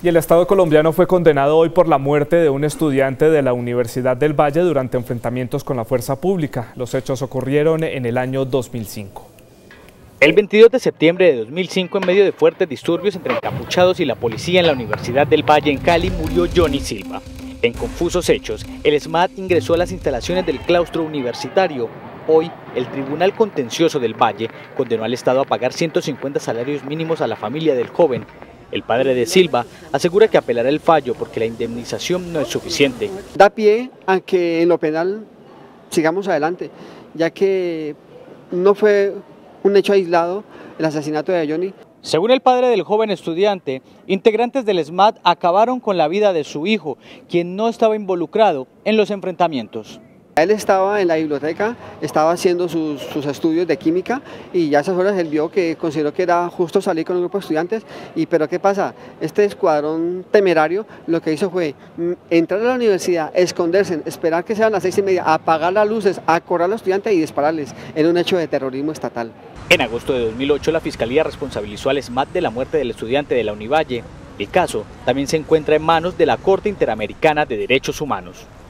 Y el Estado colombiano fue condenado hoy por la muerte de un estudiante de la Universidad del Valle durante enfrentamientos con la fuerza pública. Los hechos ocurrieron en el año 2005. El 22 de septiembre de 2005, en medio de fuertes disturbios entre encapuchados y la policía en la Universidad del Valle en Cali, murió Johnny Silva. En confusos hechos, el SMAT ingresó a las instalaciones del claustro universitario. Hoy, el Tribunal Contencioso del Valle condenó al Estado a pagar 150 salarios mínimos a la familia del joven. El padre de Silva asegura que apelará el fallo porque la indemnización no es suficiente. Da pie a que en lo penal sigamos adelante, ya que no fue un hecho aislado el asesinato de Johnny. Según el padre del joven estudiante, integrantes del SMAT acabaron con la vida de su hijo, quien no estaba involucrado en los enfrentamientos. Él estaba en la biblioteca, estaba haciendo sus estudios de química y ya a esas horas él vio que consideró que era justo salir con un grupo de estudiantes. Pero ¿qué pasa? Este escuadrón temerario lo que hizo fue entrar a la universidad, esconderse, esperar que sean las 6:30, apagar las luces, acordar a los estudiantes y dispararles en un hecho de terrorismo estatal. En agosto de 2008, la Fiscalía responsabilizó al SMAT de la muerte del estudiante de la Univalle. El caso también se encuentra en manos de la Corte Interamericana de Derechos Humanos.